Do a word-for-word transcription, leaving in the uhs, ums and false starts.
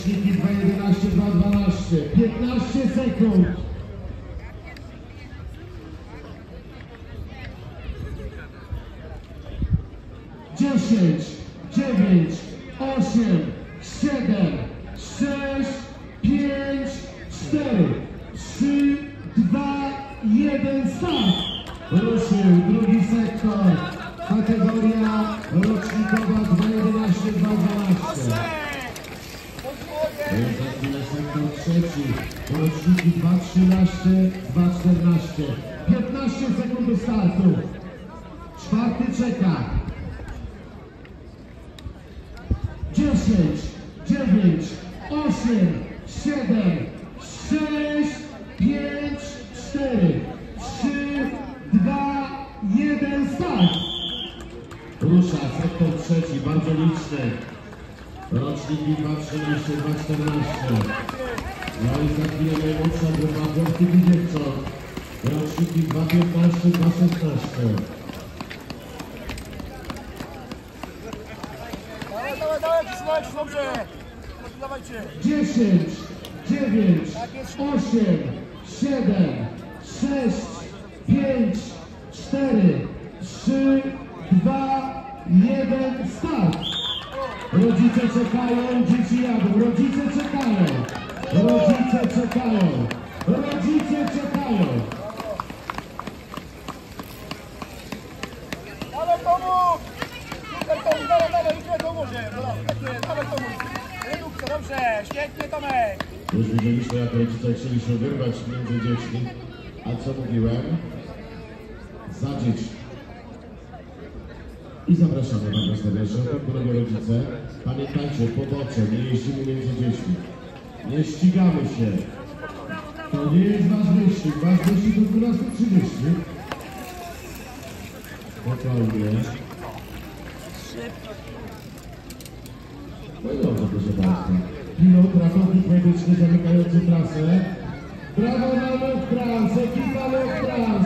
Roczniki dwa jedenaście, dwa dwanaście. piętnaście sekund. dziesięć, dziewięć, osiem, siedem, sześć, pięć, cztery, trzy, dwa, jeden, start! Ruszył drugi sektor, kategoria rocznikowa dwa jedenaście, dwa dwanaście. Za chwilę sektor trzeci, roczniki dwa trzynaście, dwa czternaście. piętnaście sekund do startu. Czwarty czeka. dziesięć, dziewięć, osiem, siedem, sześć, pięć, cztery, trzy, dwa, jeden, start! Rusza sektor trzeci, bardzo liczny. Roczniki dwa trzynaście, dwa czternaście. No i za chwilę najmocna grupa chłopców i dziewcząt. Roczniki dwa piętnaście, dwa szesnaście. Dawaj, dawaj, trzymajcie, dobrze! Dawajcie! dziesięć, dziewięć, osiem, siedem, sześć, pięć, cztery, trzy, dwa, jeden, start! Rodzice czekają, dzieci jadą, rodzice czekają, rodzice czekają, rodzice czekają. Dawaj, pomóż! Super, pomóż, dawaj, dawaj, już nie pomoże! Dawaj, pomóż! Redukcja, dobrze, świetnie, Tomek! Już widzieliśmy, jak rodzice chcieli się wyrwać między dziećmi. A co mówiłem? Za dzieci. I zapraszamy bardzo serdecznie, drogie rodzice. Pamiętajcie, pobocze, nie jeździmy między dziećmi. Nie ścigamy się. To nie jest wasz wyścig. Wasz wyścig do dwunasta trzydzieści. Spokojnie. No i dobrze, proszę Państwa. Pilot, ratownik medyczny zamykający trasę. Brawo na Lottrans, ekipa Lottrans!